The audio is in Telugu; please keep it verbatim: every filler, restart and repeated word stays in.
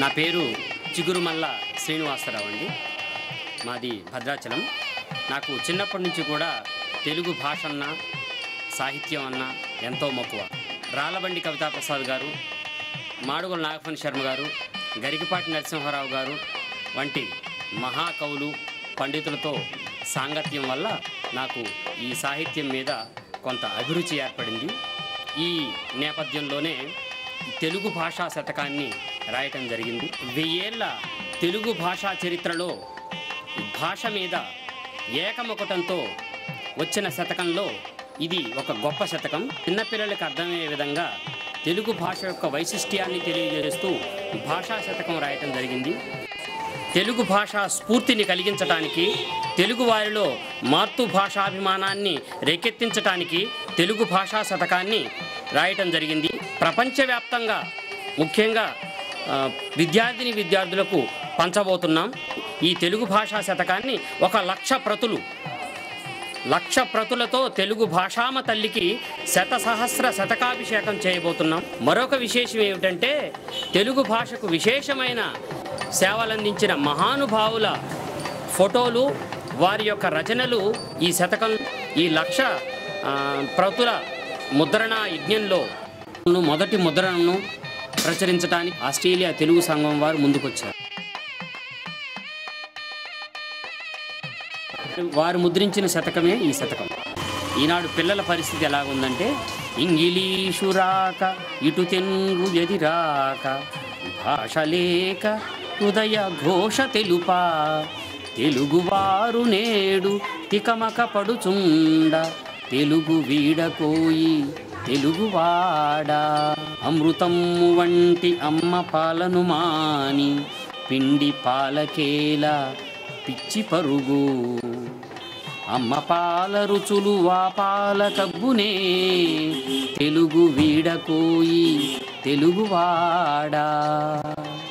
పేరు చిగురుమల్ల శ్రీనివాసరావు అండి. మాది భద్రాచలం. నాకు చిన్నప్పటి నుంచి కూడా తెలుగు భాష అన్న సాహిత్యం అన్న ఎంతో మక్కువ. రాళ్ళబండి కవితాప్రసాద్ గారు, మాడుగుల నాగఫణి శర్మ గారు, గరికపాటి నరసింహారావు గారు వంటి మహాకవులు పండితులతో సాంగత్యం వల్ల నాకు ఈ సాహిత్యం మీద కొంత అభిరుచి ఏర్పడింది. ఈ నేపథ్యంలోనే తెలుగు భాషా శతకాన్ని రాయటం జరిగింది. వెయ్యేళ్ల తెలుగు భాషా చరిత్రలో భాష మీద ఏకముఖటంతో వచ్చిన శతకంలో ఇది ఒక గొప్ప శతకం. చిన్నపిల్లలకు అర్థమయ్యే విధంగా తెలుగు భాష యొక్క వైశిష్ట్యాన్ని తెలియజేస్తూ భాషా శతకం రాయటం జరిగింది. తెలుగు భాష స్ఫూర్తిని కలిగించటానికి, తెలుగు వారిలో మాతృభాషాభిమానాన్ని రేకెత్తించటానికి తెలుగు భాషా శతకాన్ని రాయటం జరిగింది. ప్రపంచవ్యాప్తంగా ముఖ్యంగా విద్యార్థిని విద్యార్థులకు పంచబోతున్నాం. ఈ తెలుగు భాషా శతకాన్ని ఒక లక్ష ప్రతులు లక్ష ప్రతులతో తెలుగు భాషామ తల్లికి శత సహస్ర శతకాభిషేకం చేయబోతున్నాం. మరొక విశేషం ఏమిటంటే తెలుగు భాషకు విశేషమైన సేవలందించిన మహానుభావుల ఫోటోలు, వారి యొక్క రచనలు ఈ శతకం ఈ లక్ష ప్రతుల ముద్రణ యజ్ఞంలో మొదటి ముద్రణను ప్రచురించడానికి ఆస్ట్రేలియా తెలుగు సంఘం వారు ముందుకొచ్చారు. వారు ముద్రించిన శతకమే ఈ శతకం. ఈనాడు పిల్లల పరిస్థితి ఎలాగుందంటే ఇంగిలీషు రాక ఇటు తెలుగు ఎదిరాక భాష లేక హృదయ ఘోష తెలుపా తెలుగువారు నేడు తికమక పడుచుండ తెలుగు వీడకోయి తెలుగువాడా అమృతము వంటి అమ్మ పాలను మాని పిండి పాలకేలా పిచ్చి పరుగు అమ్మ పాల రుచులు వా పాల కబ్బునే తెలుగు వీడకోయి తెలుగువాడా.